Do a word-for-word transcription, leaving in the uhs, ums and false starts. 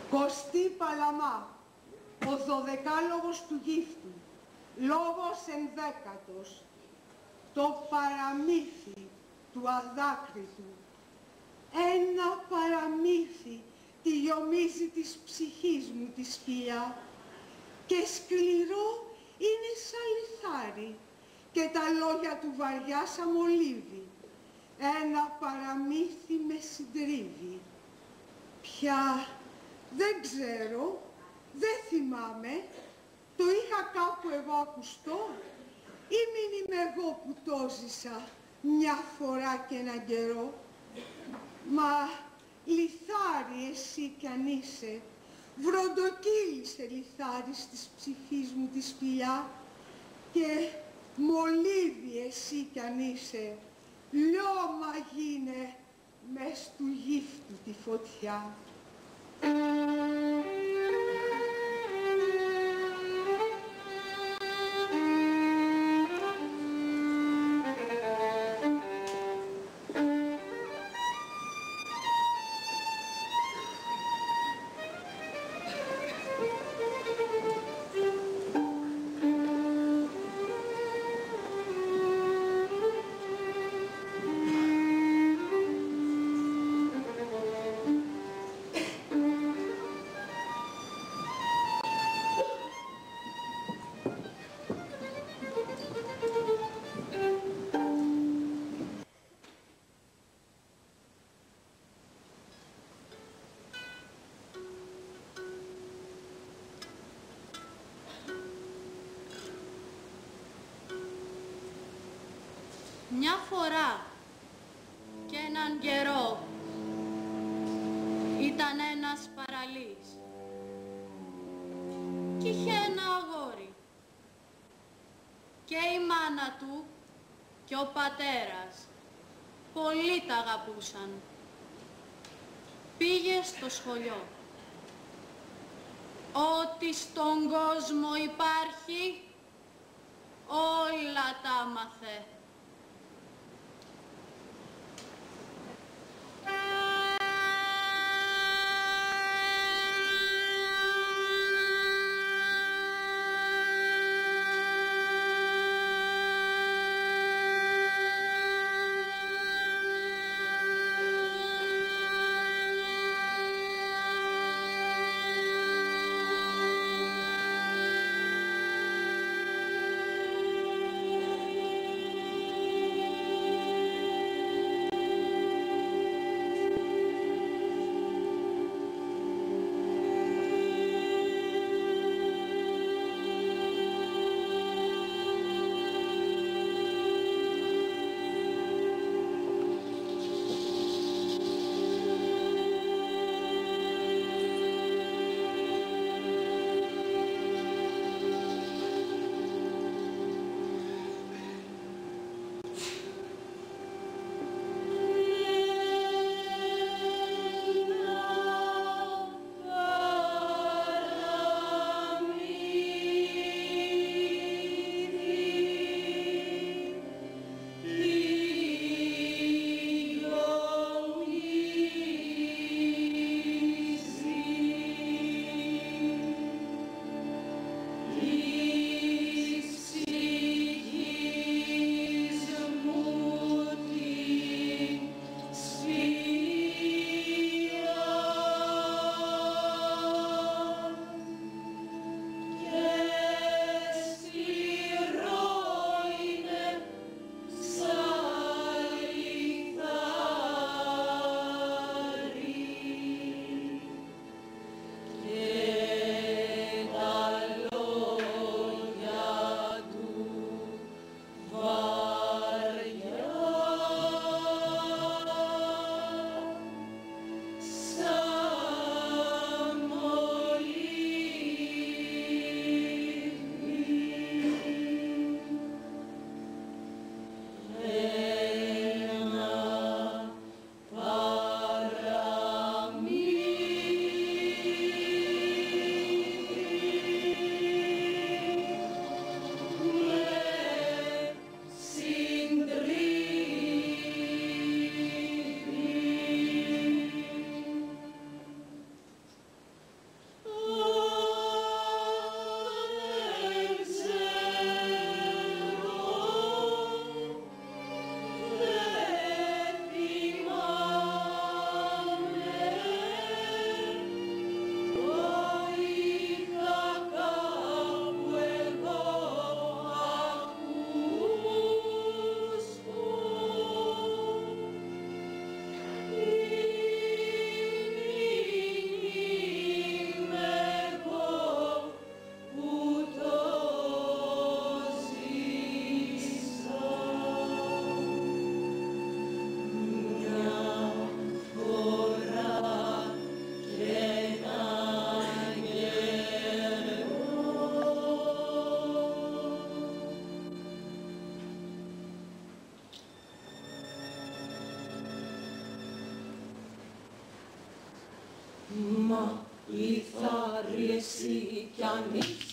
Κωστή Παλαμά, ο δωδεκάλογος του γύφτου, λόγος ενδέκατος, το παραμύθι του αδάκριτου. Ένα παραμύθι τυλιομίζει της ψυχής μου τη σπηλιά και σκληρό είναι σαν λιθάρι και τα λόγια του βαριά σαν μολύβι. Ένα παραμύθι με συντρίβει. Πια δεν ξέρω, δεν θυμάμαι, το είχα κάπου εγώ ακουστό ή μην είμαι εγώ που το ζήσα μια φορά και έναν καιρό. Μα λιθάρι εσύ κι αν είσαι, βροντοκύλησε λιθάρι της ψυχής μου τη σπηλιά και μολύβι εσύ κι αν είσαι, λιώμα γίνε μες του γύφτου τη φωτιά. Μια φορά και έναν καιρό ήταν ένας παραλής κι είχε ένα αγόρι και η μάνα του και ο πατέρας πολύ τα αγαπούσαν. Πήγε στο σχολείο. Ό,τι στον κόσμο υπάρχει όλα τα άμαθε. Λιθάρι εσύ κι αν είσαι